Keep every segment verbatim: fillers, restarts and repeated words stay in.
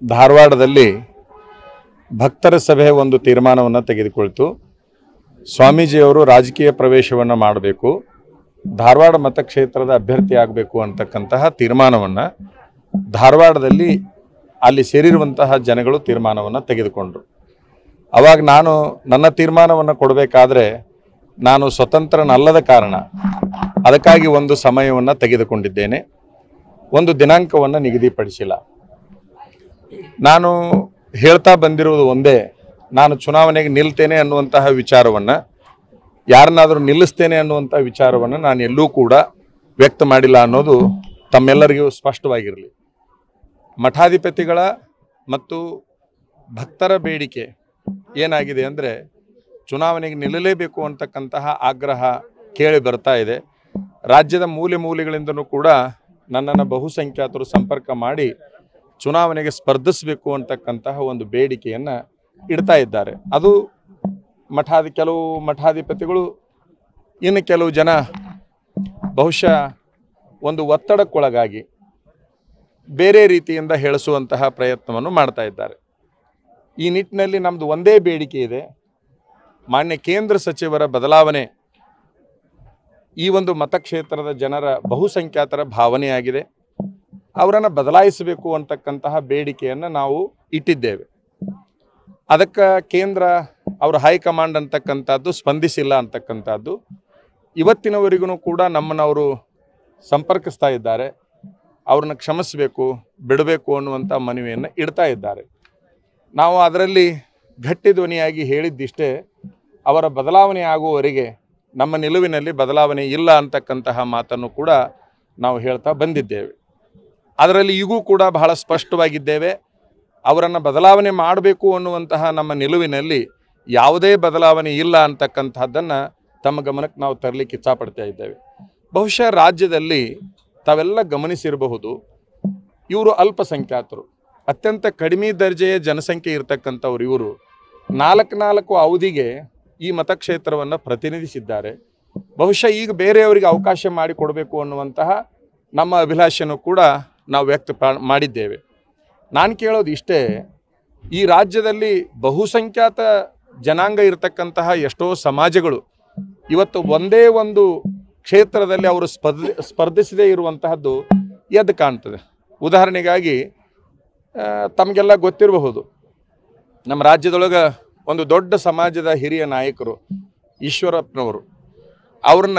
ಧಾರವಾಡದಲ್ಲಿ ಭಕ್ತರ ಸಭೆ ಒಂದು ತೀರ್ಮಾನವನ್ನು ತೆಗೆದುಕೊಳ್ತು. ಸ್ವಾಮೀಜಿಯವರು ರಾಜಕೀಯ ಪ್ರವೇಶವನ್ನು ಮಾಡಬೇಕು, ಧಾರವಾಡ ಮತಕ್ಷೇತ್ರದ ಅಭ್ಯರ್ಥಿ ಆಗಬೇಕು ಅಂತಕ್ಕಂತಹ ತೀರ್ಮಾನವನ್ನು ಧಾರವಾಡದಲ್ಲಿ ಅಲ್ಲಿ ಸೇರಿರುವಂತಹ ಜನಗಳು ತೀರ್ಮಾನವನ್ನು ತೆಗೆದುಕೊಂಡರು. ಅವಾಗ ನಾನು ನನ್ನ ತೀರ್ಮಾನವನ್ನು ಕೊಡಬೇಕಾದ್ರೆ ನಾನು ಸ್ವತಂತ್ರನಲ್ಲದ ಕಾರಣ ಅದಕ್ಕಾಗಿ ಒಂದು ಸಮಯವನ್ನು ತೆಗೆದುಕೊಂಡಿದ್ದೇನೆ, ಒಂದು ದಿನಾಂಕವನ್ನು ನಿಗದಿಪಡಿಸಿಲ್ಲ. ನಾನು ಹೇಳ್ತಾ ಬಂದಿರುವುದು ಒಂದೇ, ನಾನು ಚುನಾವಣೆಗೆ ನಿಲ್ತೇನೆ ಅನ್ನುವಂತಹ ವಿಚಾರವನ್ನು, ಯಾರನ್ನಾದರೂ ನಿಲ್ಲಿಸ್ತೇನೆ ಅನ್ನುವಂಥ ವಿಚಾರವನ್ನು ನಾನು ಎಲ್ಲೂ ಕೂಡ ವ್ಯಕ್ತ ಮಾಡಿಲ್ಲ ಅನ್ನೋದು ತಮ್ಮೆಲ್ಲರಿಗೂ ಸ್ಪಷ್ಟವಾಗಿರಲಿ. ಮಠಾಧಿಪತಿಗಳ ಮತ್ತು ಭಕ್ತರ ಬೇಡಿಕೆ ಏನಾಗಿದೆ ಅಂದರೆ ಚುನಾವಣೆಗೆ ನಿಲ್ಲಲೇಬೇಕು ಅಂತಕ್ಕಂತಹ ಆಗ್ರಹ ಕೇಳಿ ಬರ್ತಾ ಇದೆ. ರಾಜ್ಯದ ಮೂಲೆ ಮೂಲೆಗಳಿಂದನೂ ಕೂಡ ನನ್ನನ್ನು ಬಹುಸಂಖ್ಯಾತರು ಸಂಪರ್ಕ ಮಾಡಿ ಚುನಾವಣೆಗೆ ಸ್ಪರ್ಧಿಸಬೇಕು ಅಂತಕ್ಕಂತಹ ಒಂದು ಬೇಡಿಕೆಯನ್ನು ಇಡ್ತಾ ಇದ್ದಾರೆ. ಅದು ಮಠಾಧಿ ಕೆಲವು ಮಠಾಧಿಪತಿಗಳು, ಇನ್ನು ಕೆಲವು ಜನ ಬಹುಶಃ ಒಂದು ಒತ್ತಡಕ್ಕೊಳಗಾಗಿ ಬೇರೆ ರೀತಿಯಿಂದ ಹೇಳಿಸುವಂತಹ ಪ್ರಯತ್ನವನ್ನು ಮಾಡ್ತಾ ಇದ್ದಾರೆ. ಈ ನಿಟ್ಟಿನಲ್ಲಿ ನಮ್ಮದು ಒಂದೇ ಬೇಡಿಕೆ ಇದೆ, ಮಾನ್ಯ ಕೇಂದ್ರ ಸಚಿವರ ಬದಲಾವಣೆ ಈ ಒಂದು ಮತಕ್ಷೇತ್ರದ ಜನರ ಬಹುಸಂಖ್ಯಾತರ ಭಾವನೆಯಾಗಿದೆ. ಅವರನ್ನು ಬದಲಾಯಿಸಬೇಕು ಅಂತಕ್ಕಂತಹ ಬೇಡಿಕೆಯನ್ನು ನಾವು ಇಟ್ಟಿದ್ದೇವೆ. ಅದಕ್ಕೆ ಕೇಂದ್ರ ಅವರ ಹೈಕಮಾಂಡ್ ಅಂತಕ್ಕಂಥದ್ದು ಸ್ಪಂದಿಸಿಲ್ಲ ಅಂತಕ್ಕಂಥದ್ದು ಇವತ್ತಿನವರೆಗೂ ಕೂಡ ನಮ್ಮನ್ನವರು ಸಂಪರ್ಕಿಸ್ತಾ ಇದ್ದಾರೆ. ಅವ್ರನ್ನ ಕ್ಷಮಿಸಬೇಕು, ಬಿಡಬೇಕು ಅನ್ನುವಂಥ ಮನವಿಯನ್ನು ಇಡ್ತಾ ಇದ್ದಾರೆ. ನಾವು ಅದರಲ್ಲಿ ಗಟ್ಟಿ ಧ್ವನಿಯಾಗಿ ಹೇಳಿದ್ದಿಷ್ಟೇ, ಅವರ ಬದಲಾವಣೆ ಆಗುವವರೆಗೆ ನಮ್ಮ ನಿಲುವಿನಲ್ಲಿ ಬದಲಾವಣೆ ಇಲ್ಲ ಅಂತಕ್ಕಂತಹ ಮಾತನ್ನು ಕೂಡ ನಾವು ಹೇಳ್ತಾ ಬಂದಿದ್ದೇವೆ. ಅದರಲ್ಲಿ ಈಗೂ ಕೂಡ ಬಹಳ ಸ್ಪಷ್ಟವಾಗಿದ್ದೇವೆ, ಅವರನ್ನು ಬದಲಾವಣೆ ಮಾಡಬೇಕು ಅನ್ನುವಂತಹ ನಮ್ಮ ನಿಲುವಿನಲ್ಲಿ ಯಾವುದೇ ಬದಲಾವಣೆ ಇಲ್ಲ ಅಂತಕ್ಕಂಥದ್ದನ್ನು ತಮ್ಮ ಗಮನಕ್ಕೆ ನಾವು ತರಲಿಕ್ಕೆ ಇಚ್ಛಾಪಡ್ತಾ ಇದ್ದೇವೆ. ಬಹುಶಃ ರಾಜ್ಯದಲ್ಲಿ ತಾವೆಲ್ಲ ಗಮನಿಸಿರಬಹುದು, ಇವರು ಅಲ್ಪಸಂಖ್ಯಾತರು, ಅತ್ಯಂತ ಕಡಿಮೆ ದರ್ಜೆಯ ಜನಸಂಖ್ಯೆ ಇರತಕ್ಕಂಥವ್ರು. ಇವರು ನಾಲ್ಕು ನಾಲ್ಕು ಅವಧಿಗೆ ಈ ಮತಕ್ಷೇತ್ರವನ್ನು ಪ್ರತಿನಿಧಿಸಿದ್ದಾರೆ. ಬಹುಶಃ ಈಗ ಬೇರೆಯವರಿಗೆ ಅವಕಾಶ ಮಾಡಿಕೊಡಬೇಕು ಅನ್ನುವಂತಹ ನಮ್ಮ ಅಭಿಲಾಷೆಯನ್ನು ಕೂಡ ನಾವು ವ್ಯಕ್ತ ಮಾಡಿದ್ದೇವೆ. ನಾನು ಕೇಳೋದು ಇಷ್ಟೇ, ಈ ರಾಜ್ಯದಲ್ಲಿ ಬಹುಸಂಖ್ಯಾತ ಜನಾಂಗ ಇರತಕ್ಕಂತಹ ಎಷ್ಟೋ ಸಮಾಜಗಳು ಇವತ್ತು ಒಂದೇ ಒಂದು ಕ್ಷೇತ್ರದಲ್ಲಿ ಅವರು ಸ್ಪರ್ಧಿ ಸ್ಪರ್ಧಿಸದೇ ಇರುವಂತಹದ್ದು ಎದ್ದು ಕಾಣ್ತದೆ. ಉದಾಹರಣೆಗಾಗಿ ತಮಗೆಲ್ಲ ಗೊತ್ತಿರಬಹುದು, ನಮ್ಮ ರಾಜ್ಯದೊಳಗೆ ಒಂದು ದೊಡ್ಡ ಸಮಾಜದ ಹಿರಿಯ ನಾಯಕರು ಈಶ್ವರಪ್ಪನವರು, ಅವ್ರನ್ನ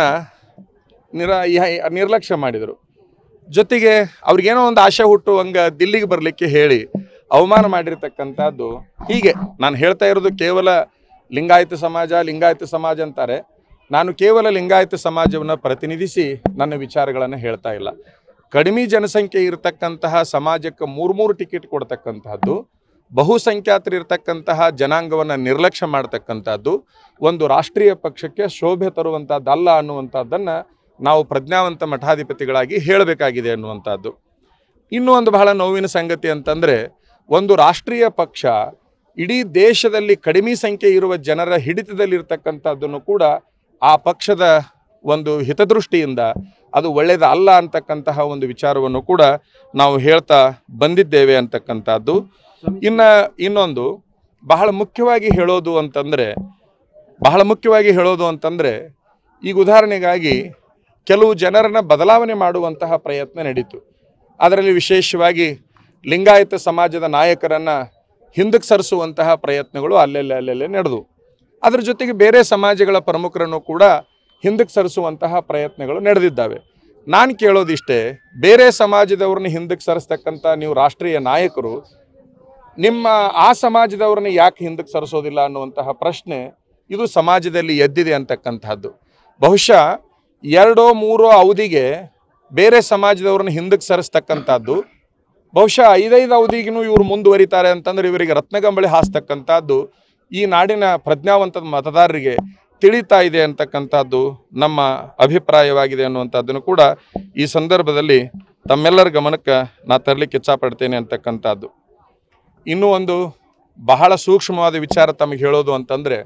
ನಿರ ನಿರ್ಲಕ್ಷ್ಯ ಮಾಡಿದರು. ಜೊತೆಗೆ ಅವ್ರಿಗೇನೋ ಒಂದು ಆಶೆ ಹುಟ್ಟುವಂಗೆ ದಿಲ್ಲಿಗೆ ಬರಲಿಕ್ಕೆ ಹೇಳಿ ಅವಮಾನ ಮಾಡಿರ್ತಕ್ಕಂಥದ್ದು. ಹೀಗೆ ನಾನು ಹೇಳ್ತಾ ಇರೋದು ಕೇವಲ ಲಿಂಗಾಯತ ಸಮಾಜ ಲಿಂಗಾಯತ ಸಮಾಜ ಅಂತಾರೆ. ನಾನು ಕೇವಲ ಲಿಂಗಾಯತ ಸಮಾಜವನ್ನು ಪ್ರತಿನಿಧಿಸಿ ನನ್ನ ವಿಚಾರಗಳನ್ನು ಹೇಳ್ತಾ ಇಲ್ಲ. ಕಡಿಮೆ ಜನಸಂಖ್ಯೆ ಇರತಕ್ಕಂತಹ ಸಮಾಜಕ್ಕೆ ಮೂರು ಮೂರು ಟಿಕೆಟ್ ಕೊಡ್ತಕ್ಕಂತಹದ್ದು, ಬಹುಸಂಖ್ಯಾತರಿರ್ತಕ್ಕಂತಹ ಜನಾಂಗವನ್ನು ನಿರ್ಲಕ್ಷ್ಯ ಮಾಡ್ತಕ್ಕಂಥದ್ದು ಒಂದು ರಾಷ್ಟ್ರೀಯ ಪಕ್ಷಕ್ಕೆ ಶೋಭೆ ತರುವಂಥದ್ದಲ್ಲ ಅನ್ನುವಂಥದ್ದನ್ನು ನಾವು ಪ್ರಜ್ಞಾವಂತ ಮಠಾಧಿಪತಿಗಳಾಗಿ ಹೇಳಬೇಕಾಗಿದೆ ಅನ್ನುವಂಥದ್ದು. ಇನ್ನೂ ಒಂದು ಬಹಳ ನೋವಿನ ಸಂಗತಿ ಅಂತಂದರೆ, ಒಂದು ರಾಷ್ಟ್ರೀಯ ಪಕ್ಷ ಇಡೀ ದೇಶದಲ್ಲಿ ಕಡಿಮೆ ಸಂಖ್ಯೆ ಇರುವ ಜನರ ಹಿಡಿತದಲ್ಲಿರ್ತಕ್ಕಂಥದ್ದನ್ನು ಕೂಡ ಆ ಪಕ್ಷದ ಒಂದು ಹಿತದೃಷ್ಟಿಯಿಂದ ಅದು ಒಳ್ಳೆಯದಲ್ಲ ಅಂತಕ್ಕಂತಹ ಒಂದು ವಿಚಾರವನ್ನು ಕೂಡ ನಾವು ಹೇಳ್ತಾ ಬಂದಿದ್ದೇವೆ ಅಂತಕ್ಕಂಥದ್ದು. ಇನ್ನು ಇನ್ನೊಂದು ಬಹಳ ಮುಖ್ಯವಾಗಿ ಹೇಳೋದು ಅಂತಂದರೆ ಬಹಳ ಮುಖ್ಯವಾಗಿ ಹೇಳೋದು ಅಂತಂದರೆ ಈಗ ಉದಾಹರಣೆಗಾಗಿ ಕೆಲವು ಜನರನ್ನು ಬದಲಾವಣೆ ಮಾಡುವಂತಹ ಪ್ರಯತ್ನ ನಡೀತು. ಅದರಲ್ಲಿ ವಿಶೇಷವಾಗಿ ಲಿಂಗಾಯತ ಸಮಾಜದ ನಾಯಕರನ್ನು ಹಿಂದಕ್ಕೆ ಸರಿಸುವಂತಹ ಪ್ರಯತ್ನಗಳು ಅಲ್ಲೆಲ್ಲ ಅಲ್ಲೆಲ್ಲೇ ನಡೆದು, ಅದರ ಜೊತೆಗೆ ಬೇರೆ ಸಮಾಜಗಳ ಪ್ರಮುಖರನ್ನು ಕೂಡ ಹಿಂದಕ್ಕೆ ಸರಿಸುವಂತಹ ಪ್ರಯತ್ನಗಳು ನಡೆದಿದ್ದಾವೆ. ನಾನು ಕೇಳೋದಿಷ್ಟೇ, ಬೇರೆ ಸಮಾಜದವ್ರನ್ನ ಹಿಂದಕ್ಕೆ ಸರಿಸ್ತಕ್ಕಂಥ ನೀವು ರಾಷ್ಟ್ರೀಯ ನಾಯಕರು ನಿಮ್ಮ ಆ ಸಮಾಜದವ್ರನ್ನ ಯಾಕೆ ಹಿಂದಕ್ಕೆ ಸರಿಸೋದಿಲ್ಲ ಅನ್ನುವಂತಹ ಪ್ರಶ್ನೆ ಇದು ಸಮಾಜದಲ್ಲಿ ಎದ್ದಿದೆ ಅಂತಕ್ಕಂಥದ್ದು. ಬಹುಶಃ ಎರಡೋ ಮೂರೋ ಅವಧಿಗೆ ಬೇರೆ ಸಮಾಜದವ್ರನ್ನ ಹಿಂದಕ್ಕೆ ಸರಿಸ್ತಕ್ಕಂಥದ್ದು, ಬಹುಶಃ ಐದೈದು ಅವಧಿಗೂ ಇವರು ಮುಂದುವರಿತಾರೆ ಅಂತಂದ್ರೆ ಇವರಿಗೆ ರತ್ನಗಂಬಳಿ ಹಾಸ್ತಕ್ಕಂಥದ್ದು ಈ ನಾಡಿನ ಪ್ರಜ್ಞಾವಂತ ಮತದಾರರಿಗೆ ತಿಳಿತಾ ಇದೆ ಅಂತಕ್ಕಂಥದ್ದು ನಮ್ಮ ಅಭಿಪ್ರಾಯವಾಗಿದೆ ಅನ್ನುವಂಥದ್ದನ್ನು ಕೂಡ ಈ ಸಂದರ್ಭದಲ್ಲಿ ತಮ್ಮೆಲ್ಲರ ಗಮನಕ್ಕೆ ನಾ ತರಲಿಕ್ಕೆ ಇಚ್ಛಾಪಡ್ತೇನೆ ಅಂತಕ್ಕಂಥದ್ದು. ಇನ್ನೂ ಒಂದು ಬಹಳ ಸೂಕ್ಷ್ಮವಾದ ವಿಚಾರ ತಮಗೆ ಹೇಳೋದು ಅಂತಂದರೆ,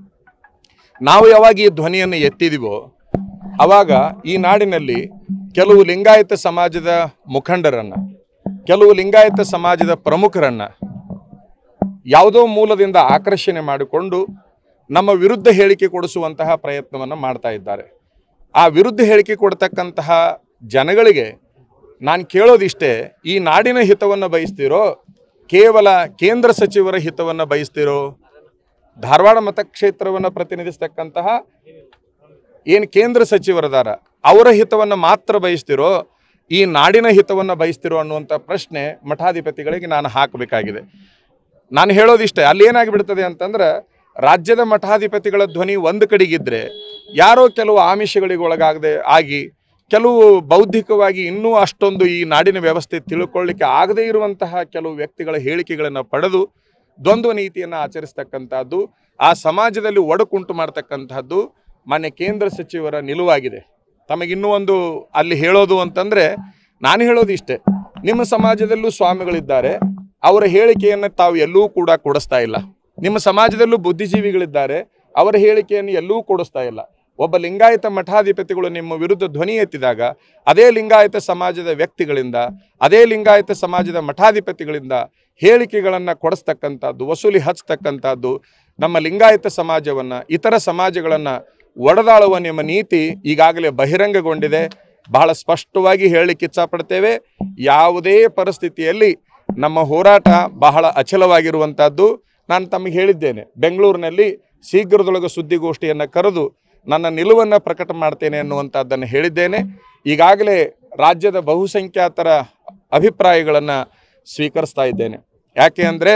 ನಾವು ಯಾವಾಗ ಈ ಧ್ವನಿಯನ್ನು ಎತ್ತಿದೀವೋ ಆವಾಗ ಈ ನಾಡಿನಲ್ಲಿ ಕೆಲವು ಲಿಂಗಾಯತ ಸಮಾಜದ ಮುಖಂಡರನ್ನು, ಕೆಲವು ಲಿಂಗಾಯತ ಸಮಾಜದ ಪ್ರಮುಖರನ್ನ ಯಾವುದೋ ಮೂಲದಿಂದ ಆಕರ್ಷಣೆ ಮಾಡಿಕೊಂಡು ನಮ್ಮ ವಿರುದ್ಧ ಹೇಳಿಕೆ ಕೊಡಿಸುವಂತಹ ಪ್ರಯತ್ನವನ್ನು ಮಾಡ್ತಾ ಇದ್ದಾರೆ. ಆ ವಿರುದ್ಧ ಹೇಳಿಕೆ ಕೊಡ್ತಕ್ಕಂತಹ ಜನಗಳಿಗೆ ನಾನು ಕೇಳೋದಿಷ್ಟೇ, ಈ ನಾಡಿನ ಹಿತವನ್ನು ಬಯಸ್ತಿರೋ ಕೇವಲ ಕೇಂದ್ರ ಸಚಿವರ ಹಿತವನ್ನು ಬಯಸ್ತಿರೋ, ಧಾರವಾಡ ಮತಕ್ಷೇತ್ರವನ್ನು ಪ್ರತಿನಿಧಿಸ್ತಕ್ಕಂತಹ ಏನು ಕೇಂದ್ರ ಸಚಿವರದಾರ ಅವರ ಹಿತವನ್ನು ಮಾತ್ರ ಬಯಸ್ತಿರೋ, ಈ ನಾಡಿನ ಹಿತವನ್ನು ಬಯಸ್ತಿರೋ ಅನ್ನುವಂಥ ಪ್ರಶ್ನೆ ಮಠಾಧಿಪತಿಗಳಿಗೆ ನಾನು ಹಾಕಬೇಕಾಗಿದೆ. ನಾನು ಹೇಳೋದಿಷ್ಟೇ, ಅಲ್ಲಿ ಏನಾಗಿಬಿಡ್ತದೆ ಅಂತಂದ್ರೆ ರಾಜ್ಯದ ಮಠಾಧಿಪತಿಗಳ ಧ್ವನಿ ಒಂದು ಕಡೆಗಿದ್ದರೆ ಯಾರೋ ಕೆಲವು ಆಮಿಷಗಳಿಗೆ ಒಳಗಾಗದೆ ಆಗಿ ಕೆಲವು ಬೌದ್ಧಿಕವಾಗಿ ಇನ್ನೂ ಅಷ್ಟೊಂದು ಈ ನಾಡಿನ ವ್ಯವಸ್ಥೆ ತಿಳ್ಕೊಳ್ಳಿಕ್ಕೆ ಆಗದೇ ಇರುವಂತಹ ಕೆಲವು ವ್ಯಕ್ತಿಗಳ ಹೇಳಿಕೆಗಳನ್ನು ಪಡೆದು ದ್ವಂದ್ವ ನೀತಿಯನ್ನು ಆಚರಿಸ್ತಕ್ಕಂಥದ್ದು, ಆ ಸಮಾಜದಲ್ಲಿ ಒಡಕುಂಟು ಮಾಡ್ತಕ್ಕಂಥದ್ದು ಮಾನ್ಯ ಕೇಂದ್ರ ಸಚಿವರ ನಿಲುವಾಗಿದೆ. ತಮಗಿನ್ನೂ ಒಂದು ಅಲ್ಲಿ ಹೇಳೋದು ಅಂತಂದರೆ, ನಾನು ಹೇಳೋದು ಇಷ್ಟೇ, ನಿಮ್ಮ ಸಮಾಜದಲ್ಲೂ ಸ್ವಾಮಿಗಳಿದ್ದಾರೆ, ಅವರ ಹೇಳಿಕೆಯನ್ನು ತಾವು ಎಲ್ಲೂ ಕೂಡ ಕೊಡಿಸ್ತಾ ಇಲ್ಲ. ನಿಮ್ಮ ಸಮಾಜದಲ್ಲೂ ಬುದ್ಧಿಜೀವಿಗಳಿದ್ದಾರೆ, ಅವರ ಹೇಳಿಕೆಯನ್ನು ಎಲ್ಲೂ ಕೊಡಿಸ್ತಾ ಇಲ್ಲ. ಒಬ್ಬ ಲಿಂಗಾಯತ ಮಠಾಧಿಪತಿಗಳು ನಿಮ್ಮ ವಿರುದ್ಧ ಧ್ವನಿ ಎತ್ತಿದಾಗ ಅದೇ ಲಿಂಗಾಯತ ಸಮಾಜದ ವ್ಯಕ್ತಿಗಳಿಂದ, ಅದೇ ಲಿಂಗಾಯತ ಸಮಾಜದ ಮಠಾಧಿಪತಿಗಳಿಂದ ಹೇಳಿಕೆಗಳನ್ನು ಕೊಡಿಸ್ತಕ್ಕಂಥದ್ದು, ವಸೂಲಿ ಹಚ್ಚತಕ್ಕಂಥದ್ದು ನಮ್ಮ ಲಿಂಗಾಯತ ಸಮಾಜವನ್ನು, ಇತರ ಸಮಾಜಗಳನ್ನು ಒಡೆದಾಳುವ ನಿಮ್ಮ ನೀತಿ ಈಗಾಗಲೇ ಬಹಿರಂಗಗೊಂಡಿದೆ. ಬಹಳ ಸ್ಪಷ್ಟವಾಗಿ ಹೇಳಲಿಕ್ಕೆ ಇಚ್ಛಪಡ್ತೇವೆ, ಯಾವುದೇ ಪರಿಸ್ಥಿತಿಯಲ್ಲಿ ನಮ್ಮ ಹೋರಾಟ ಬಹಳ ಅಚಲವಾಗಿರುವಂಥದ್ದು. ನಾನು ತಮಗೆ ಹೇಳಿದ್ದೇನೆ, ಬೆಂಗಳೂರಿನಲ್ಲಿ ಶೀಘ್ರದೊಳಗೆ ಸುದ್ದಿಗೋಷ್ಠಿಯನ್ನು ಕರೆದು ನನ್ನ ನಿಲುವನ್ನು ಪ್ರಕಟ ಮಾಡ್ತೇನೆ ಅನ್ನುವಂಥದ್ದನ್ನು ಹೇಳಿದ್ದೇನೆ. ಈಗಾಗಲೇ ರಾಜ್ಯದ ಬಹುಸಂಖ್ಯಾತರ ಅಭಿಪ್ರಾಯಗಳನ್ನು ಸ್ವೀಕರಿಸ್ತಾ ಇದ್ದೇನೆ. ಯಾಕೆ ಅಂದರೆ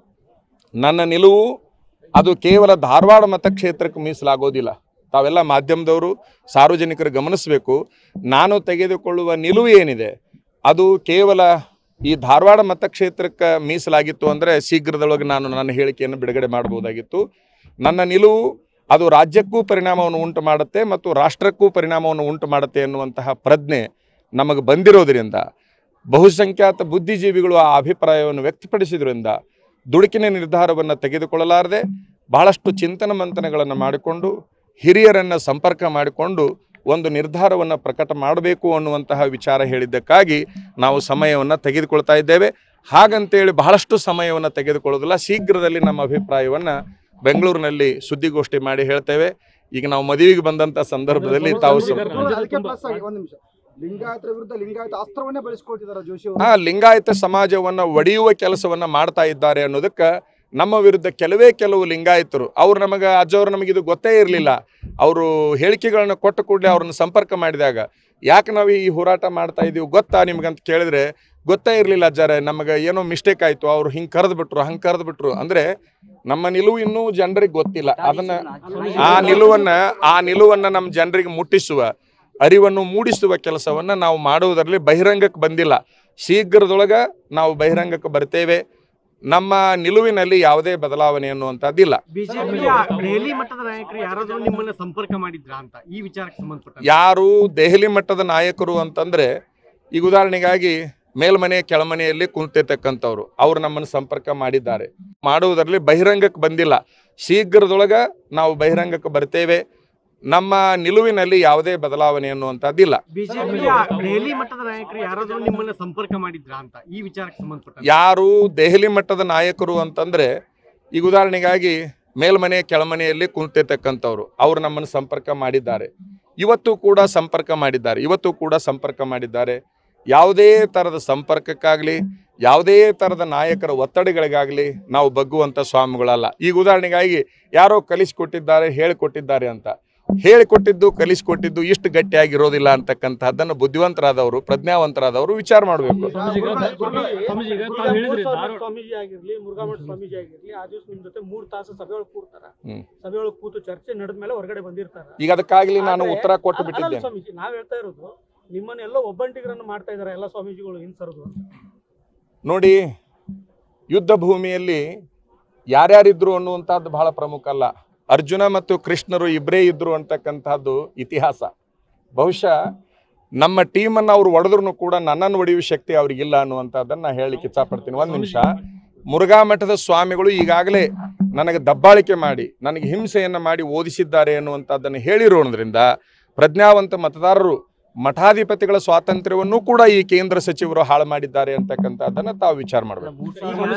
ನನ್ನ ನಿಲುವು ಅದು ಕೇವಲ ಧಾರವಾಡ ಮತಕ್ಷೇತ್ರಕ್ಕೆ ಮೀಸಲಾಗೋದಿಲ್ಲ. ತಾವೆಲ್ಲ ಮಾಧ್ಯಮದವರು ಸಾರ್ವಜನಿಕರು ಗಮನಿಸಬೇಕು, ನಾನು ತೆಗೆದುಕೊಳ್ಳುವ ನಿಲುವು ಏನಿದೆ ಅದು ಕೇವಲ ಈ ಧಾರವಾಡ ಮತಕ್ಷೇತ್ರಕ್ಕೆ ಮೀಸಲಾಗಿತ್ತು ಅಂದರೆ ಶೀಘ್ರದೊಳಗೆ ನಾನು ನನ್ನ ಹೇಳಿಕೆಯನ್ನು ಬಿಡುಗಡೆ ಮಾಡಬಹುದಾಗಿತ್ತು. ನನ್ನ ನಿಲುವು ಅದು ರಾಜ್ಯಕ್ಕೂ ಪರಿಣಾಮವನ್ನು ಉಂಟು ಮಾಡುತ್ತೆ ಮತ್ತು ರಾಷ್ಟ್ರಕ್ಕೂ ಪರಿಣಾಮವನ್ನು ಉಂಟು ಮಾಡುತ್ತೆ ಎನ್ನುವಂತಹ ಪ್ರಜ್ಞೆ ನಮಗೆ ಬಂದಿರೋದರಿಂದ, ಬಹುಸಂಖ್ಯಾತ ಬುದ್ಧಿಜೀವಿಗಳು ಆ ಅಭಿಪ್ರಾಯವನ್ನು ವ್ಯಕ್ತಪಡಿಸಿದ್ರಿಂದ ದುಡುಕಿನ ನಿರ್ಧಾರವನ್ನು ತೆಗೆದುಕೊಳ್ಳಲಾರದೆ ಬಹಳಷ್ಟು ಚಿಂತನ ಮಂಥನಗಳನ್ನು ಮಾಡಿಕೊಂಡು ಹಿರಿಯರನ್ನು ಸಂಪರ್ಕ ಮಾಡಿಕೊಂಡು ಒಂದು ನಿರ್ಧಾರವನ್ನು ಪ್ರಕಟ ಮಾಡಬೇಕು ಅನ್ನುವಂತಹ ವಿಚಾರ ಹೇಳಿದ್ದಕ್ಕಾಗಿ ನಾವು ಸಮಯವನ್ನು ತೆಗೆದುಕೊಳ್ತಾ ಇದ್ದೇವೆ. ಹಾಗಂತೇಳಿ ಬಹಳಷ್ಟು ಸಮಯವನ್ನು ತೆಗೆದುಕೊಳ್ಳೋದಿಲ್ಲ, ಶೀಘ್ರದಲ್ಲಿ ನಮ್ಮ ಅಭಿಪ್ರಾಯವನ್ನು ಬೆಂಗಳೂರಿನಲ್ಲಿ ಸುದ್ದಿಗೋಷ್ಠಿ ಮಾಡಿ ಹೇಳ್ತೇವೆ. ಈಗ ನಾವು ಮದುವೆಗೆ ಬಂದಂಥ ಸಂದರ್ಭದಲ್ಲಿ ತಾವು ಲಿಂಗಾಯತರ ವಿರುದ್ಧ ಲಿಂಗಾಯತ ಅಸ್ತ್ರವನ್ನೇ ಬಳಸಿಕೊಳ್ತಿದ್ದಾರೆ ಜೋಶಿ ಅವರು. ಹಾ, ಲಿಂಗಾಯತ ಸಮಾಜವನ್ನು ಒಡೆಯುವ ಕೆಲಸವನ್ನು ಮಾಡ್ತಾ ಇದ್ದಾರೆ ಅನ್ನೋದಕ್ಕೆ ನಮ್ಮ ವಿರುದ್ಧ ಕೆಲವೇ ಕೆಲವು ಲಿಂಗಾಯತರು, ಅವ್ರು ನಮಗೆ ಅಜ್ಜವ್ರು ನಮಗಿದು ಗೊತ್ತೇ ಇರಲಿಲ್ಲ, ಅವರು ಹೇಳಿಕೆಗಳನ್ನು ಕೊಟ್ಟ ಕೂಡಲೇ ಅವ್ರನ್ನ ಸಂಪರ್ಕ ಮಾಡಿದಾಗ ಯಾಕೆ ನಾವು ಈ ಹೋರಾಟ ಮಾಡ್ತಾ ಇದ್ದೀವಿ ಗೊತ್ತಾ ನಿಮ್ಗಂತ ಕೇಳಿದ್ರೆ ಗೊತ್ತೇ ಇರಲಿಲ್ಲ ಅಜ್ಜಾರೆ, ನಮಗೆ ಏನೋ ಮಿಸ್ಟೇಕ್ ಆಯಿತು, ಅವ್ರು ಹಿಂಗೆ ಕರೆದು ಬಿಟ್ರು ಹಂಗೆ ಕರೆದು ಬಿಟ್ರು ಅಂದರೆ ನಮ್ಮ ನಿಲುವು ಇನ್ನೂ ಜನರಿಗೆ ಗೊತ್ತಿಲ್ಲ. ಅದನ್ನು ಆ ನಿಲುವನ್ನು ಆ ನಿಲುವನ್ನು ನಮ್ಮ ಜನರಿಗೆ ಮುಟ್ಟಿಸುವ, ಅರಿವನ್ನು ಮೂಡಿಸುವ ಕೆಲಸವನ್ನು ನಾವು ಮಾಡುವುದರಲ್ಲಿ ಬಹಿರಂಗಕ್ಕೆ ಬಂದಿಲ್ಲ. ಶೀಘ್ರದೊಳಗೆ ನಾವು ಬಹಿರಂಗಕ್ಕೆ ಬರ್ತೇವೆ. ನಮ್ಮ ನಿಲುವಿನಲ್ಲಿ ಯಾವುದೇ ಬದಲಾವಣೆ ಅನ್ನುವಂಥದ್ದಿಲ್ಲ. ದೆಹಲಿ ಮಟ್ಟದ ನಾಯಕರು ಯಾರಾದರೂ ನಿಮ್ಮನ್ನ ಸಂಪರ್ಕ ಮಾಡಿದ್ರಾ ಅಂತ ಈ ವಿಚಾರಕ್ಕೆ ಸಂಬಂಧಪಟ್ಟ ಯಾರು ದೆಹಲಿ ಮಟ್ಟದ ನಾಯಕರು ಅಂತಂದ್ರೆ, ಈಗ ಉದಾಹರಣೆಗಾಗಿ ಮೇಲ್ಮನೆ ಕೆಳಮನೆಯಲ್ಲಿ ಕುಂತಿರ್ತಕ್ಕಂಥವ್ರು ಅವರು ನಮ್ಮನ್ನು ಸಂಪರ್ಕ ಮಾಡಿದ್ದಾರೆ. ಮಾಡುವುದರಲ್ಲಿ ಬಹಿರಂಗಕ್ಕೆ ಬಂದಿಲ್ಲ. ಶೀಘ್ರದೊಳಗೆ ನಾವು ಬಹಿರಂಗಕ್ಕೆ ಬರ್ತೇವೆ. ನಮ್ಮ ನಿಲುವಿನಲ್ಲಿ ಯಾವುದೇ ಬದಲಾವಣೆ ಅನ್ನುವಂಥದ್ದಿಲ್ಲ. ದೆಹಲಿ ಮಟ್ಟದ ನಾಯಕರು ಯಾರಾದರೂ ನಿಮ್ಮನ್ನ ಸಂಪರ್ಕ ಮಾಡಿದ್ರಾ ಅಂತ ಈ ವಿಚಾರಕ್ಕೆ ಸಂಬಂಧಪಟ್ಟ ಯಾರು ದೆಹಲಿ ಮಟ್ಟದ ನಾಯಕರು ಅಂತಂದ್ರೆ, ಈಗ ಉದಾಹರಣೆಗಾಗಿ ಮೇಲ್ಮನೆ ಕೆಳಮನೆಯಲ್ಲಿ ಕುಂತಿರ್ತಕ್ಕಂಥವ್ರು ಅವರು ನಮ್ಮನ್ನು ಸಂಪರ್ಕ ಮಾಡಿದ್ದಾರೆ. ಇವತ್ತು ಕೂಡ ಸಂಪರ್ಕ ಮಾಡಿದ್ದಾರೆ ಇವತ್ತು ಕೂಡ ಸಂಪರ್ಕ ಮಾಡಿದ್ದಾರೆ ಯಾವುದೇ ಥರದ ಸಂಪರ್ಕಕ್ಕಾಗಲಿ ಯಾವುದೇ ಥರದ ನಾಯಕರ ಒತ್ತಡಗಳಿಗಾಗಲಿ ನಾವು ಬಗ್ಗುವಂಥ ಸ್ವಾಮಿಗಳಲ್ಲ. ಈಗ ಉದಾಹರಣೆಗಾಗಿ ಯಾರೋ ಕಲಿಸಿಕೊಟ್ಟಿದ್ದಾರೆ ಹೇಳಿಕೊಟ್ಟಿದ್ದಾರೆ ಅಂತ, ಹೇಳಿಕೊಟ್ಟಿದ್ದು ಕಲಿಸಿಕೊಟ್ಟಿದ್ದು ಇಷ್ಟು ಗಟ್ಟಿಯಾಗಿರೋದಿಲ್ಲ ಅಂತಕ್ಕಂಥದ್ದನ್ನು ಬುದ್ಧಿವಂತರಾದವರು ಪ್ರಜ್ಞಾವಂತರಾದವರು ವಿಚಾರ ಮಾಡಬೇಕು. ಸ್ವಾಮೀಜಿ ಆಗಿರ್ಲಿ, ಮುರುಘಾಮಠ ಸ್ವಾಮೀಜಿ ಆಗಿರ್ಲಿ, ಆ ದಿವಸ ನಿಮ್ ಜೊತೆ ಮೂರ್ ತಾಸು ಸಭೆಯೊಳಗೆ ಕೂರ್ತಾರ, ಸಭೆಯೊಳಗೆ ಕೂತು ಚರ್ಚೆ ನಡೆದ ಮೇಲೆ ಹೊರಗಡೆ ಬಂದಿರ್ತಾರ. ಈಗ ಅದಕ್ಕಾಗ್ಲಿ ನಾನು ಉತ್ತರ ಕೊಟ್ಟು ಬಿಟ್ಟಿದ್ದೇನೆ. ಸ್ವಾಮೀಜಿ, ನಾವ್ ಹೇಳ್ತಾ ಇರೋದು ನಿಮ್ಮನ್ನೆಲ್ಲ ಒಬ್ಬಂಟಿಗರನ್ನು ಮಾಡ್ತಾ ಇದಾರೆ ಎಲ್ಲ ಸ್ವಾಮೀಜಿಗಳು ಹಿಂಸರದು. ನೋಡಿ, ಯುದ್ಧ ಭೂಮಿಯಲ್ಲಿ ಯಾರ್ಯಾರಿದ್ರು ಅನ್ನುವಂಥದ್ದು ಬಹಳ ಪ್ರಮುಖ ಅಲ್ಲ. ಅರ್ಜುನ ಮತ್ತು ಕೃಷ್ಣರು ಇಬ್ಬರೇ ಇದ್ರು ಅಂತಕ್ಕಂಥದ್ದು ಇತಿಹಾಸ. ಬಹುಶಃ ನಮ್ಮ ಟೀಮನ್ನು ಅವ್ರು ಹೊಡೆದ್ರು ಕೂಡ ನನ್ನನ್ನು ಹೊಡೆಯುವ ಶಕ್ತಿ ಅವ್ರಿಗಿಲ್ಲ ಅನ್ನುವಂಥದ್ದನ್ನು ನಾನು ಹೇಳಲಿಕ್ಕೆ ಇಚ್ಛಪಡ್ತೀನಿ. ಒಂದು ನಿಮಿಷ, ಮುರುಘಾ ಮಠದ ಸ್ವಾಮಿಗಳು ಈಗಾಗಲೇ ನನಗೆ ದಬ್ಬಾಳಿಕೆ ಮಾಡಿ ನನಗೆ ಹಿಂಸೆಯನ್ನು ಮಾಡಿ ಓದಿಸಿದ್ದಾರೆ ಅನ್ನುವಂಥದ್ದನ್ನು ಹೇಳಿರೋದ್ರಿಂದ ಪ್ರಜ್ಞಾವಂತ ಮತದಾರರು ಮಠಾಧಿಪತಿಗಳ ಸ್ವಾತಂತ್ರ್ಯವನ್ನು ಕೂಡ ಈ ಕೇಂದ್ರ ಸಚಿವರು ಹಾಳು ಮಾಡಿದ್ದಾರೆ ಅಂತಕ್ಕಂಥದ್ದನ್ನ ತಾವು ವಿಚಾರ ಮಾಡಬೇಕು.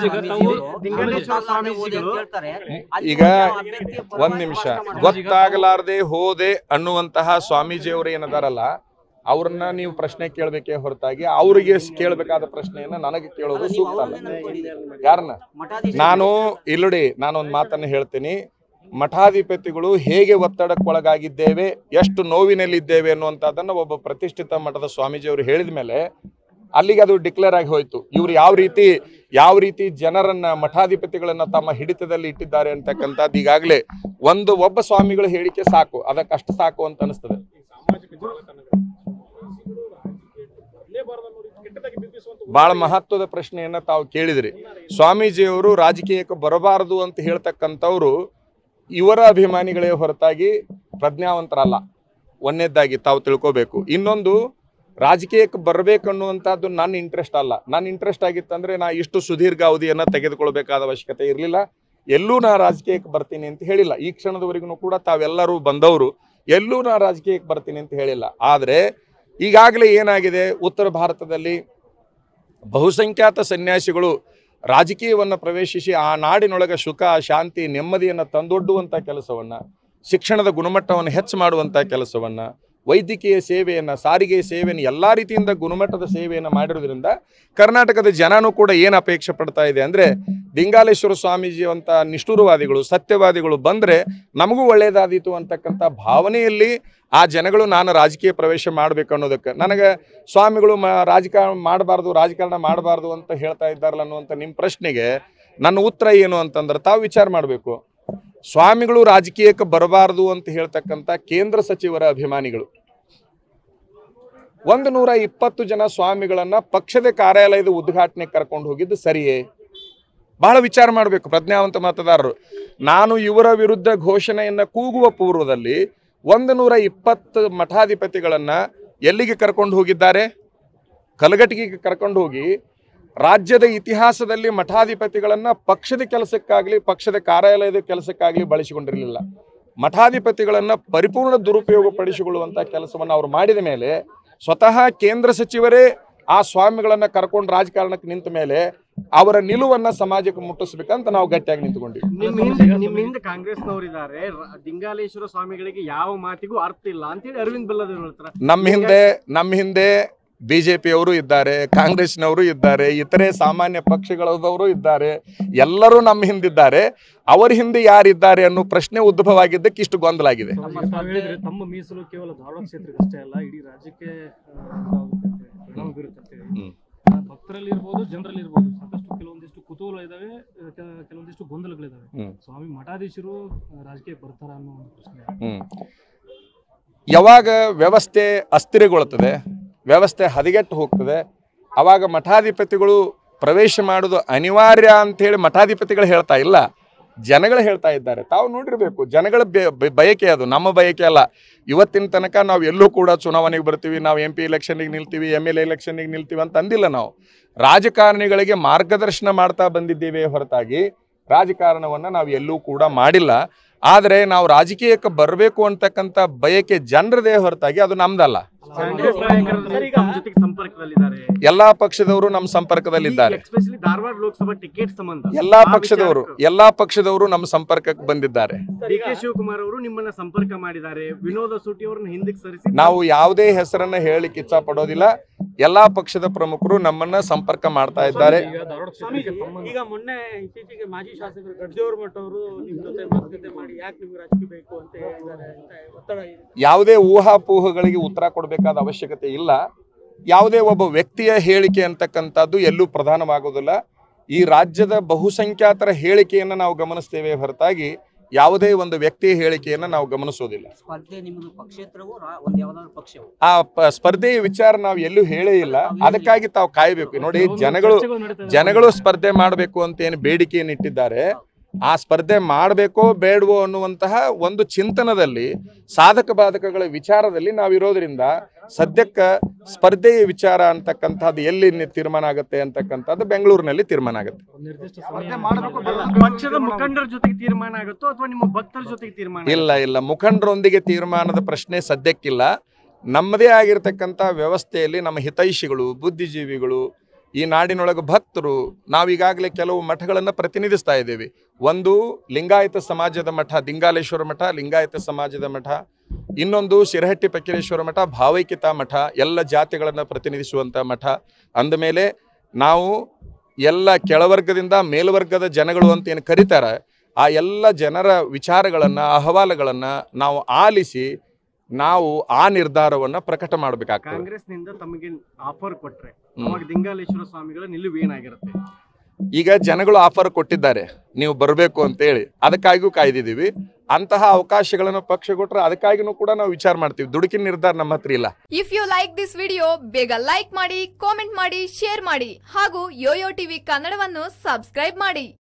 ಈಗ ಒಂದ್ ನಿಮಿಷ, ಗೊತ್ತಾಗಲಾರದೆ ಹೋದೆ ಅನ್ನುವಂತಹ ಸ್ವಾಮೀಜಿಯವರು ಏನದಾರಲ್ಲ ಅವ್ರನ್ನ ನೀವು ಪ್ರಶ್ನೆ ಕೇಳಬೇಕೇ ಹೊರತಾಗಿ ಅವರಿಗೆ ಕೇಳಬೇಕಾದ ಪ್ರಶ್ನೆಯನ್ನ ನನಗೆ ಕೇಳೋದು ಸೂಕ್ತ ಅಲ್ಲ. ಯಾರನ್ನ ನಾನು ಇಲ್ಲಡಿ ನಾನೊಂದು ಮಾತನ್ನ ಹೇಳ್ತೀನಿ. ಮಠಾಧಿಪತಿಗಳು ಹೇಗೆ ಒತ್ತಡಕ್ಕೊಳಗಾಗಿದ್ದೇವೆ, ಎಷ್ಟು ನೋವಿನಲ್ಲಿದ್ದೇವೆ ಅನ್ನುವಂಥದ್ದನ್ನು ಒಬ್ಬ ಪ್ರತಿಷ್ಠಿತ ಮಠದ ಸ್ವಾಮೀಜಿಯವರು ಹೇಳಿದ ಮೇಲೆ ಅಲ್ಲಿಗೆ ಅದು ಡಿಕ್ಲೇರ್ ಆಗಿ ಹೋಯ್ತು. ಇವ್ರು ಯಾವ ರೀತಿ ಯಾವ ರೀತಿ ಜನರನ್ನ ಮಠಾಧಿಪತಿಗಳನ್ನ ತಮ್ಮ ಹಿಡಿತದಲ್ಲಿ ಇಟ್ಟಿದ್ದಾರೆ ಅಂತಕ್ಕಂಥದ್ದು ಈಗಾಗಲೇ ಒಂದು ಒಬ್ಬ ಸ್ವಾಮಿಗಳ ಹೇಳಿಕೆ ಸಾಕು, ಅದಕ್ಕಷ್ಟು ಸಾಕು ಅಂತ ಅನಿಸ್ತದೆ. ಬಹಳ ಮಹತ್ವದ ಪ್ರಶ್ನೆಯನ್ನ ತಾವು ಕೇಳಿದ್ರಿ. ಸ್ವಾಮೀಜಿಯವರು ರಾಜಕೀಯಕ್ಕೆ ಬರಬಾರದು ಅಂತ ಹೇಳ್ತಕ್ಕಂಥವ್ರು ಇವರ ಅಭಿಮಾನಿಗಳೇ ಹೊರತಾಗಿ ಪ್ರಜ್ಞಾವಂತರಲ್ಲ. ಒಂದನೇದಾಗಿ ತಾವು ತಿಳ್ಕೋಬೇಕು. ಇನ್ನೊಂದು, ರಾಜಕೀಯಕ್ಕೆ ಬರಬೇಕನ್ನುವಂಥದ್ದು ನನ್ನ ಇಂಟ್ರೆಸ್ಟ್ ಅಲ್ಲ. ನನ್ನ ಇಂಟ್ರೆಸ್ಟ್ ಆಗಿತ್ತಂದ್ರೆ ನಾ ಇಷ್ಟು ಸುದೀರ್ಘ ಅವಧಿಯನ್ನು ತೆಗೆದುಕೊಳ್ಬೇಕಾದ ಅವಶ್ಯಕತೆ ಇರಲಿಲ್ಲ. ಎಲ್ಲೂ ನಾ ರಾಜಕೀಯಕ್ಕೆ ಬರ್ತೀನಿ ಅಂತ ಹೇಳಿಲ್ಲ. ಈ ಕ್ಷಣದವರೆಗೂ ಕೂಡ ತಾವೆಲ್ಲರೂ ಬಂದವರು ಎಲ್ಲೂ ನಾ ರಾಜಕೀಯಕ್ಕೆ ಬರ್ತೀನಿ ಅಂತ ಹೇಳಿಲ್ಲ. ಆದರೆ ಈಗಾಗಲೇ ಏನಾಗಿದೆ, ಉತ್ತರ ಭಾರತದಲ್ಲಿ ಬಹುಸಂಖ್ಯಾತ ಸನ್ಯಾಸಿಗಳು ರಾಜಕೀಯವನ್ನು ಪ್ರವೇಶಿಸಿ ಆ ನಾಡಿನೊಳಗೆ ಸುಖ, ಶಾಂತಿ, ನೆಮ್ಮದಿಯನ್ನು ತಂದೊಡ್ಡುವಂಥ ಕೆಲಸವನ್ನು, ಶಿಕ್ಷಣದ ಗುಣಮಟ್ಟವನ್ನು ಹೆಚ್ಚು ಮಾಡುವಂಥ ಕೆಲಸವನ್ನು, ವೈದ್ಯಕೀಯ ಸೇವೆಯನ್ನು, ಸಾರಿಗೆ ಸೇವೆಯನ್ನು, ಎಲ್ಲ ರೀತಿಯಿಂದ ಗುಣಮಟ್ಟದ ಸೇವೆಯನ್ನು ಮಾಡಿರೋದ್ರಿಂದ ಕರ್ನಾಟಕದ ಜನನೂ ಕೂಡ ಏನು ಅಪೇಕ್ಷೆ ಪಡ್ತಾ ಇದೆ ಅಂದರೆ, ದಿಂಗಾಲೇಶ್ವರ ಸ್ವಾಮೀಜಿಯಂಥ ನಿಷ್ಠುರವಾದಿಗಳು, ಸತ್ಯವಾದಿಗಳು ಬಂದರೆ ನಮಗೂ ಒಳ್ಳೆಯದಾದೀತು ಅಂತಕ್ಕಂಥ ಭಾವನೆಯಲ್ಲಿ ಆ ಜನಗಳು ನಾನು ರಾಜಕೀಯ ಪ್ರವೇಶ ಮಾಡಬೇಕು ಅನ್ನೋದಕ್ಕೆ. ನನಗೆ ಸ್ವಾಮಿಗಳು ಮ ರಾಜಕಾರಣ ಮಾಡಬಾರ್ದು ರಾಜಕಾರಣ ಮಾಡಬಾರ್ದು ಅಂತ ಹೇಳ್ತಾ ಇದ್ದಾರಲ್ಲ ಅನ್ನುವಂಥ ನಿಮ್ಮ ಪ್ರಶ್ನೆಗೆ ನನ್ನ ಉತ್ತರ ಏನು ಅಂತಂದ್ರೆ, ತಾವು ವಿಚಾರ ಮಾಡಬೇಕು. ಸ್ವಾಮಿಗಳು ರಾಜಕೀಯಕ್ಕೆ ಬರಬಾರದು ಅಂತ ಹೇಳ್ತಕ್ಕಂಥ ಕೇಂದ್ರ ಸಚಿವರ ಅಭಿಮಾನಿಗಳು ಒಂದು ನೂರ ಇಪ್ಪತ್ತು ಜನ ಸ್ವಾಮಿಗಳನ್ನ ಪಕ್ಷದ ಕಾರ್ಯಾಲಯದ ಉದ್ಘಾಟನೆಗೆ ಕರ್ಕೊಂಡು ಹೋಗಿದ್ದು ಸರಿಯೇ? ಬಹಳ ವಿಚಾರ ಮಾಡಬೇಕು ಪ್ರಜ್ಞಾವಂತ ಮತದಾರರು. ನಾನು ಇವರ ವಿರುದ್ಧ ಘೋಷಣೆಯನ್ನು ಕೂಗುವ ಪೂರ್ವದಲ್ಲಿ ಒಂದು ನೂರ ಇಪ್ಪತ್ತು ಮಠಾಧಿಪತಿಗಳನ್ನ ಎಲ್ಲಿಗೆ ಕರ್ಕೊಂಡು ಹೋಗಿದ್ದಾರೆ? ಕಲಘಟಗಿಗೆ ಕರ್ಕೊಂಡು ಹೋಗಿ ರಾಜ್ಯದ ಇತಿಹಾಸದಲ್ಲಿ ಮಠಾಧಿಪತಿಗಳನ್ನು ಪಕ್ಷದ ಕೆಲಸಕ್ಕಾಗಲಿ ಪಕ್ಷದ ಕಾರ್ಯಾಲಯದ ಕೆಲಸಕ್ಕಾಗಲಿ ಬಳಸಿಕೊಂಡಿರಲಿಲ್ಲ. ಮಠಾಧಿಪತಿಗಳನ್ನು ಪರಿಪೂರ್ಣ ದುರುಪಯೋಗ ಪಡಿಸಿಕೊಳ್ಳುವಂಥ ಕೆಲಸವನ್ನು ಅವರು ಮಾಡಿದ ಮೇಲೆ ಸ್ವತಃ ಕೇಂದ್ರ ಸಚಿವರೇ ಆ ಸ್ವಾಮಿಗಳನ್ನು ಕರ್ಕೊಂಡು ರಾಜಕಾರಣಕ್ಕೆ ನಿಂತ ಮೇಲೆ ಅವರ ನಿಲುವನ್ನು ಸಮಾಜಕ್ಕೆ ಮುಟ್ಟಿಸ್ಬೇಕಂತ ನಾವು ಗಟ್ಟಿಯಾಗಿ ನಿಂತುಕೊಂಡಿವಿ. ನಿಮ್ಮ ಹಿಂದೆ ಕಾಂಗ್ರೆಸ್ನವರಿದ್ದಾರೆ, ದಿಂಗಾಲೇಶ್ವರ ಸ್ವಾಮಿಗಳಿಗೆ ಯಾವ ಮಾತಿಗೂ ಅರ್ಥ ಇಲ್ಲ ಅಂತೇಳಿ ಅರವಿಂದ್ ಬೆಲ್ಲದೇವರು ಹೇಳ್ತಾರೆ. ನಮ್ಮ ಹಿಂದೆ ನಮ್ಮ ಹಿಂದೆ ಬಿಜೆಪಿಯವರು ಇದ್ದಾರೆ, ಕಾಂಗ್ರೆಸ್ನವರು ಇದ್ದಾರೆ, ಇತರೆ ಸಾಮಾನ್ಯ ಪಕ್ಷಗಳದವರು ಇದ್ದಾರೆ, ಎಲ್ಲರೂ ನಮ್ಮ ಹಿಂದಿದ್ದಾರೆ. ಅವರ ಹಿಂದೆ ಯಾರಿದ್ದಾರೆ ಅನ್ನೋ ಪ್ರಶ್ನೆ ಉದ್ಭವವಾಗಿದ್ದಕ್ಕೆ ಇಷ್ಟು ಗೊಂದಲ ಆಗಿದೆ. ತಮ್ಮ ಮೀಸಲು ಕೇವಲ ಧಾರವಾಡ ಕ್ಷೇತ್ರಕ್ಕೆ ಅಷ್ಟೇ ಅಲ್ಲ, ಇಡೀ ರಾಜ್ಯಕ್ಕೆ ಪರಿಣಾಮ ಬೀರುತ್ತೆ ಅಂತ ಹೇಳಿ ಭಕ್ತರಲ್ಲಿ ಇರ್ಬೋದು, ಜನರಲ್ಲಿ ಇರ್ಬೋದು, ಸಾಕಷ್ಟು ಕೆಲವೊಂದಿಷ್ಟು ಕುತೂಹಲ ಇದಾವೆ, ಕೆಲವೊಂದಿಷ್ಟು ಗೊಂದಲಗಳಿದಾವೆ. ಸ್ವಾಮಿ ಮಠಾಧೀಶರು ರಾಜಕೀಯಕ್ಕೆ ಬರ್ತಾರ ಅನ್ನೋ ಒಂದು ಪ್ರಶ್ನೆ. ಯಾವಾಗ ವ್ಯವಸ್ಥೆ ಅಸ್ಥಿರಗೊಳ್ಳುತ್ತದೆ, ವ್ಯವಸ್ಥೆ ಹದಗೆಟ್ಟು ಹೋಗ್ತದೆ, ಆವಾಗ ಮಠಾಧಿಪತಿಗಳು ಪ್ರವೇಶ ಮಾಡೋದು ಅನಿವಾರ್ಯ ಅಂಥೇಳಿ ಮಠಾಧಿಪತಿಗಳು ಹೇಳ್ತಾ ಇಲ್ಲ, ಜನಗಳು ಹೇಳ್ತಾ ಇದ್ದಾರೆ. ತಾವು ನೋಡಿರಬೇಕು, ಜನಗಳ ಬಯಕೆ ಅದು, ನಮ್ಮ ಬಯಕೆ ಅಲ್ಲ. ಇವತ್ತಿನ ತನಕ ನಾವು ಎಲ್ಲೂ ಕೂಡ ಚುನಾವಣೆಗೆ ಬರ್ತೀವಿ, ನಾವು ಎಂ ಪಿ ಎಲೆಕ್ಷನ್ಗೆ ನಿಲ್ತೀವಿ, ಎಮ್ ಎಲ್ ಎ ಎಲೆಕ್ಷನ್ಗೆ ನಿಲ್ತೀವಿ ಅಂತ ಅಂದಿಲ್ಲ. ನಾವು ರಾಜಕಾರಣಿಗಳಿಗೆ ಮಾರ್ಗದರ್ಶನ ಮಾಡ್ತಾ ಬಂದಿದ್ದೇವೆ ಹೊರತಾಗಿ ರಾಜಕಾರಣವನ್ನು ನಾವು ಎಲ್ಲೂ ಕೂಡ ಮಾಡಿಲ್ಲ. ಆದರೆ ನಾವು ರಾಜಕೀಯಕ್ಕೆ ಬರಬೇಕು ಅಂತಕ್ಕಂಥ ಬಯಕೆ ಜನರದೇ ಹೊರತಾಗಿ ಅದು ನಮ್ದಲ್ಲ. ಎಲ್ಲಾ ಪಕ್ಷದವರು ನಮ್ಮ ಸಂಪರ್ಕದಲ್ಲಿದ್ದಾರೆ. ಎಲ್ಲಾ ಪಕ್ಷದವರು ಎಲ್ಲಾ ಪಕ್ಷದವರು ನಮ್ಮ ಸಂಪರ್ಕಕ್ಕೆ ಬಂದಿದ್ದಾರೆ. ಡಿ ಕೆ ಶಿವಕುಮಾರ್ ಅವರು ನಿಮ್ಮನ್ನ ಸಂಪರ್ಕ ಮಾಡಿದ್ದಾರೆ, ವಿನೋದ ಸೂಟಿ ಅವರನ್ನ ಹಿಂದಕ್ಕೆ ಸರಿಸಿ ನಾವು ಯಾವುದೇ ಹೆಸರನ್ನ ಹೇಳಲಿಕ್ಕೆ ಇಚ್ಛಾ ಪಡೋದಿಲ್ಲ. ಎಲ್ಲಾ ಪಕ್ಷದ ಪ್ರಮುಖರು ನಮ್ಮನ್ನ ಸಂಪರ್ಕ ಮಾಡ್ತಾ ಇದ್ದಾರೆ. ಈಗ ಮೊನ್ನೆ ಇತ್ತೀಚೆಗೆ ಮಾಜಿ ಶಾಸಕರು ಗಡ್ದೇವ್ರ ಮಠ ಅವರು ನಿಮ್ ಜೊತೆ ಮಾತುಕತೆ ಮಾಡಿ ಯಾಕೆ ನಿಮ್ಗೆ ರಾಜಕೀಯ ಬೇಕು ಅಂತ ಹೇಳಿದ್ದಾರೆ ಅಂತ ಒತ್ತಡ ಇದೆ. ಯಾವುದೇ ಊಹಾಪೋಹಗಳಿಗೆ ಉತ್ತರ ಕೊಡಬೇಕಾದ ಅವಶ್ಯಕತೆ ಇಲ್ಲ. ಯಾವುದೇ ಒಬ್ಬ ವ್ಯಕ್ತಿಯ ಹೇಳಿಕೆ ಅಂತಕ್ಕಂಥದ್ದು ಎಲ್ಲೂ ಪ್ರಧಾನವಾಗುವುದಿಲ್ಲ. ಈ ರಾಜ್ಯದ ಬಹುಸಂಖ್ಯಾತರ ಹೇಳಿಕೆಯನ್ನು ನಾವು ಗಮನಿಸ್ತೇವೆ ಹೊರತಾಗಿ ಯಾವುದೇ ಒಂದು ವ್ಯಕ್ತಿಯ ಹೇಳಿಕೆಯನ್ನು ನಾವು ಗಮನಿಸೋದಿಲ್ಲ. ಆ ಸ್ಪರ್ಧೆಯ ವಿಚಾರ ನಾವು ಎಲ್ಲೂ ಹೇಳೇ ಇಲ್ಲ. ಅದಕ್ಕಾಗಿ ತಾವು ಕಾಯಬೇಕು. ನೋಡಿ, ಜನಗಳು ಜನಗಳು ಸ್ಪರ್ಧೆ ಮಾಡಬೇಕು ಅಂತ ಏನು ಬೇಡಿಕೆಯನ್ನು ಇಟ್ಟಿದ್ದಾರೆ, ಆ ಸ್ಪರ್ಧೆ ಮಾಡಬೇಕೋ ಬೇಡವೋ ಅನ್ನುವಂತಹ ಒಂದು ಚಿಂತನದಲ್ಲಿ, ಸಾಧಕ ಬಾಧಕಗಳ ವಿಚಾರದಲ್ಲಿ ನಾವಿರೋದ್ರಿಂದ ಸದ್ಯಕ್ಕೆ ಸ್ಪರ್ಧೆಯ ವಿಚಾರ ಅಂತಕ್ಕಂಥದ್ದು ಎಲ್ಲಿ ತೀರ್ಮಾನ ಆಗುತ್ತೆ ಅಂತಕ್ಕಂಥದ್ದು ಬೆಂಗಳೂರಿನಲ್ಲಿ ತೀರ್ಮಾನ ಆಗುತ್ತೆ. ಪಕ್ಷದ ಮುಖಂಡರ ಜೊತೆಗೆ ತೀರ್ಮಾನ ಆಗುತ್ತೋ ಅಥವಾ ನಿಮ್ಮ ಭಕ್ತರ ಜೊತೆಗೆ ತೀರ್ಮಾನ? ಇಲ್ಲ ಇಲ್ಲ ಮುಖಂಡರೊಂದಿಗೆ ತೀರ್ಮಾನದ ಪ್ರಶ್ನೆ ಸದ್ಯಕ್ಕಿಲ್ಲ. ನಮ್ಮದೇ ಆಗಿರ್ತಕ್ಕಂಥ ವ್ಯವಸ್ಥೆಯಲ್ಲಿ ನಮ್ಮ ಹಿತೈಷಿಗಳು, ಬುದ್ಧಿಜೀವಿಗಳು, ಈ ನಾಡಿನೊಳಗೆ ಭಕ್ತರು, ನಾವೀಗಾಗಲೇ ಕೆಲವು ಮಠಗಳನ್ನು ಪ್ರತಿನಿಧಿಸ್ತಾ ಇದ್ದೇವೆ. ಒಂದು ಲಿಂಗಾಯತ ಸಮಾಜದ ಮಠ ದಿಂಗಾಲೇಶ್ವರ ಮಠ, ಲಿಂಗಾಯತ ಸಮಾಜದ ಮಠ. ಇನ್ನೊಂದು ಶಿರಹಟ್ಟಿ ಫಕೀರೇಶ್ವರ ಮಠ, ಭಾವೈಕ್ಯತಾ ಮಠ, ಎಲ್ಲ ಜಾತಿಗಳನ್ನು ಪ್ರತಿನಿಧಿಸುವಂಥ ಮಠ. ಅಂದಮೇಲೆ ನಾವು ಎಲ್ಲ ಕೆಳವರ್ಗದಿಂದ ಮೇಲ್ವರ್ಗದ ಜನಗಳು ಅಂತ ಏನು ಕರೀತಾರೆ, ಆ ಎಲ್ಲ ಜನರ ವಿಚಾರಗಳನ್ನು, ಅಹವಾಲುಗಳನ್ನು ನಾವು ಆಲಿಸಿ ನಾವು ಆ ನಿರ್ಧಾರವನ್ನು ಪ್ರಕಟ ಮಾಡಬೇಕಾಗ್ತದೆ. ಕಾಂಗ್ರೆಸ್ನಿಂದ ತಮಗೆ ಆಫರ್ ಕೊಟ್ರೆ ಅವಾಗ ದಿಂಗಾಲೇಶ್ವರ ಸ್ವಾಮಿಗಳ ನಿಲುವು ಏನಾಗಿರುತ್ತೆ? ಈಗ ಜನಗಳು ಆಫರ್ ಕೊಟ್ಟಿದ್ದಾರೆ, ನೀವು ಬರಬೇಕು ಅಂತೇಳಿ, ಅದಕ್ಕಾಗಿಯೂ ಕಾಯ್ದಿದ್ದೀವಿ. ಅಂತಹ ಅವಕಾಶಗಳನ್ನು ಪಕ್ಷ ಕೊಟ್ಟರೆ ಅದಕ್ಕಾಗಿನೂ ಕೂಡ ನಾವು ವಿಚಾರ ಮಾಡ್ತೀವಿ. ದುಡುಕಿನ ನಿರ್ಧಾರ ನಮ್ಮ ಹತ್ರ ಇಲ್ಲ. If you like this video ಬೇಗ ಲೈಕ್ ಮಾಡಿ, ಕಾಮೆಂಟ್ ಮಾಡಿ, ಶೇರ್ ಮಾಡಿ ಹಾಗೂ ಯೋಯೋ ಟಿವಿ ಕನ್ನಡವನ್ನು ಸಬ್ಸ್ಕ್ರೈಬ್ ಮಾಡಿ.